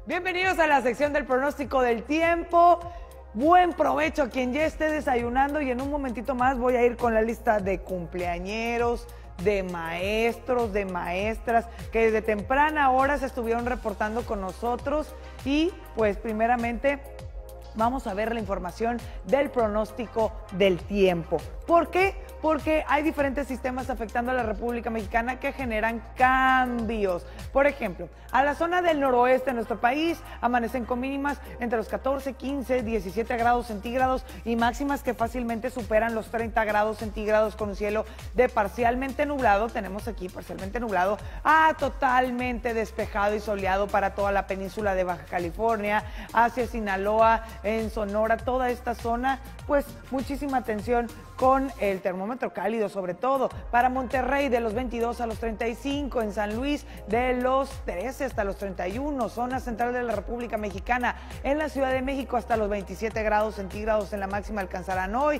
Bienvenidos a la sección del pronóstico del tiempo. Buen provecho a quien ya esté desayunando y en un momentito más voy a ir con la lista de cumpleañeros, de maestros, de maestras que desde temprana hora se estuvieron reportando con nosotros y pues primeramente vamos a ver la información del pronóstico del tiempo. ¿Por qué? Porque hay diferentes sistemas afectando a la República Mexicana que generan cambios. Por ejemplo, a la zona del noroeste de nuestro país amanecen con mínimas entre los 14, 15, 17 grados centígrados y máximas que fácilmente superan los 30 grados centígrados con un cielo de parcialmente nublado. Tenemos aquí parcialmente nublado a totalmente despejado y soleado para toda la península de Baja California, hacia Sinaloa, en Sonora, toda esta zona, pues muchísima atención con el termómetro cálido, sobre todo para Monterrey de los 22 a los 35, en San Luis de los 13 hasta los 31, zona central de la República Mexicana, en la Ciudad de México hasta los 27 grados centígrados en la máxima alcanzarán hoy,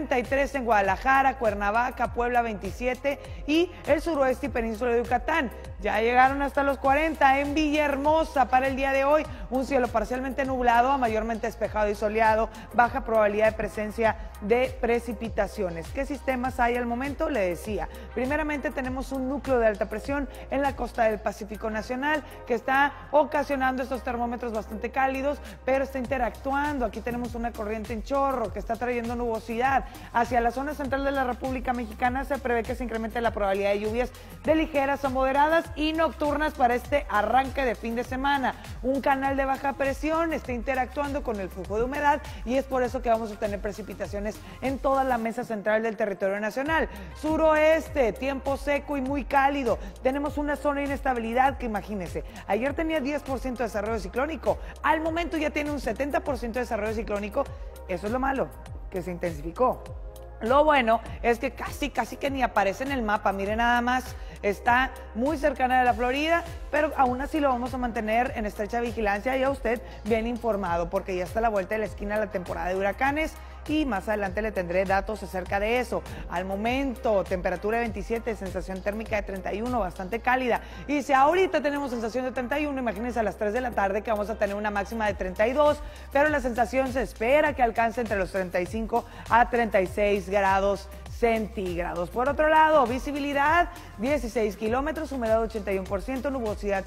33 en Guadalajara, Cuernavaca, Puebla 27 y el suroeste y península de Yucatán. Ya llegaron hasta los 40 en Villahermosa para el día de hoy, un cielo parcialmente nublado a mayormente despejado y soleado, baja probabilidad de presencia de precipitaciones. ¿Qué sistemas hay al momento? Le decía, primeramente tenemos un núcleo de alta presión en la costa del Pacífico Nacional que está ocasionando estos termómetros bastante cálidos, pero está interactuando. Aquí tenemos una corriente en chorro que está trayendo nubosidad. Hacia la zona central de la República Mexicana se prevé que se incremente la probabilidad de lluvias de ligeras a moderadas y nocturnas para este arranque de fin de semana. Un canal de baja presión está interactuando con el flujo de humedad y es por eso que vamos a tener precipitaciones en toda la mesa central del territorio nacional. Suroeste, tiempo seco y muy cálido. Tenemos una zona de inestabilidad que imagínense, ayer tenía 10% de desarrollo ciclónico, al momento ya tiene un 70% de desarrollo ciclónico. Eso es lo malo, que se intensificó. Lo bueno es que casi que ni aparece en el mapa, miren nada más, está muy cercana de la Florida, pero aún así lo vamos a mantener en estrecha vigilancia y a usted bien informado, porque ya está a la vuelta de la esquina la temporada de huracanes y más adelante le tendré datos acerca de eso. Al momento, temperatura de 27, sensación térmica de 31, bastante cálida. Y si ahorita tenemos sensación de 31, imagínense a las 3 de la tarde que vamos a tener una máxima de 32, pero la sensación se espera que alcance entre los 35 a 36 grados centígrados. Por otro lado, visibilidad 16 kilómetros, humedad 81%, nubosidad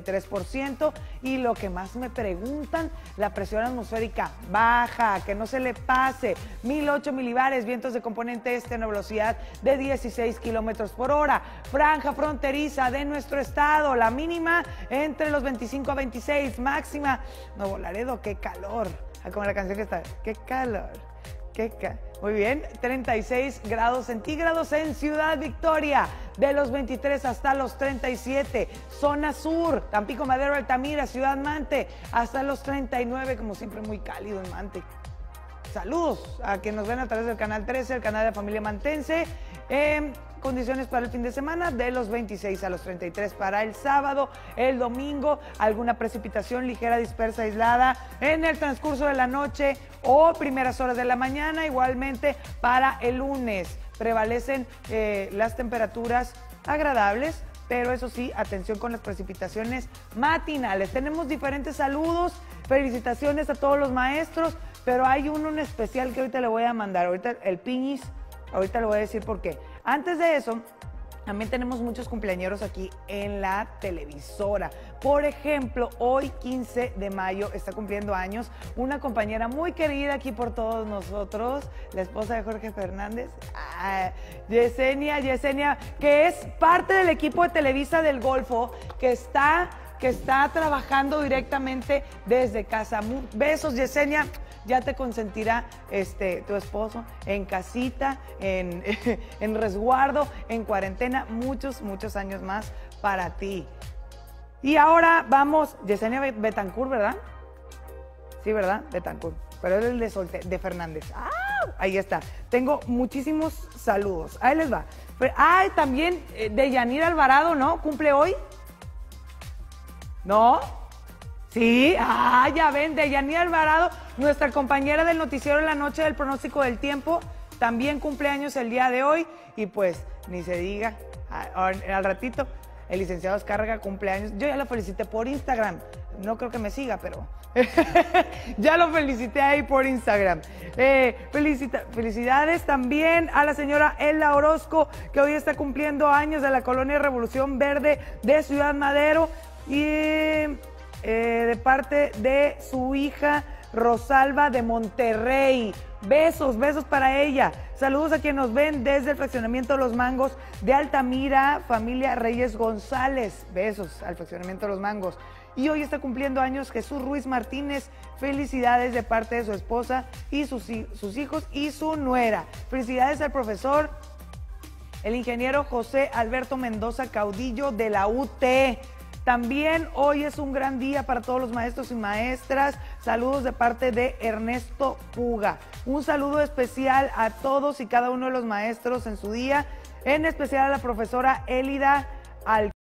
53% y lo que más me preguntan, la presión atmosférica baja, que no se le pase, 1008 milibares, vientos de componente este, una velocidad de 16 kilómetros por hora, franja fronteriza de nuestro estado, la mínima entre los 25 a 26, máxima, Nuevo Laredo, qué calor, como la canción que está, qué calor. Muy bien, 36 grados centígrados en Ciudad Victoria, de los 23 hasta los 37, zona sur, Tampico, Madero, Altamira, Ciudad Mante, hasta los 39, como siempre muy cálido en Mante. Saludos a quienes nos ven a través del canal 13, el canal de Familia Mantense. Condiciones para el fin de semana de los 26 a los 33 para el sábado, el domingo, alguna precipitación ligera, dispersa, aislada en el transcurso de la noche o primeras horas de la mañana, igualmente para el lunes. Prevalecen las temperaturas agradables, pero eso sí, atención con las precipitaciones matinales. Tenemos diferentes saludos, felicitaciones a todos los maestros, pero hay uno en especial que ahorita le voy a mandar, ahorita el Piñis, ahorita le voy a decir por qué. Antes de eso, también tenemos muchos cumpleañeros aquí en la televisora. Por ejemplo, hoy 15 de mayo está cumpliendo años una compañera muy querida aquí por todos nosotros, la esposa de Jorge Fernández, Yesenia, que es parte del equipo de Televisa del Golfo, que está trabajando directamente desde casa. Besos, Yesenia. Ya te consentirá tu esposo en casita, en resguardo, en cuarentena, muchos años más para ti. Y ahora vamos, Yesenia Betancourt, ¿verdad? Sí, ¿verdad? Betancourt, pero es el de Fernández. ¡Ah! Ahí está. Tengo muchísimos saludos. Ahí les va. También de Yanira Alvarado, ¿no? ¿Cumple hoy? ¿No? Sí, ya ven, de Yanira Alvarado, nuestra compañera del noticiero en la noche del pronóstico del tiempo, también cumpleaños el día de hoy y pues ni se diga, al ratito el licenciado Escárraga cumpleaños. Yo ya lo felicité por Instagram. No creo que me siga, pero ya lo felicité ahí por Instagram. Felicidades también a la señora Ella Orozco, que hoy está cumpliendo años, de la colonia Revolución Verde de Ciudad Madero, y de parte de su hija Rosalba de Monterrey. Besos, besos para ella. Saludos a quienes nos ven desde el fraccionamiento de Los Mangos de Altamira, familia Reyes González. Besos al fraccionamiento de Los Mangos. Y hoy está cumpliendo años Jesús Ruiz Martínez. Felicidades de parte de su esposa y sus hijos y su nuera. Felicidades al profesor, el ingeniero José Alberto Mendoza Caudillo de la UT. También hoy es un gran día para todos los maestros y maestras. Saludos de parte de Ernesto Puga. Un saludo especial a todos y cada uno de los maestros en su día, en especial a la profesora Élida Alcántara.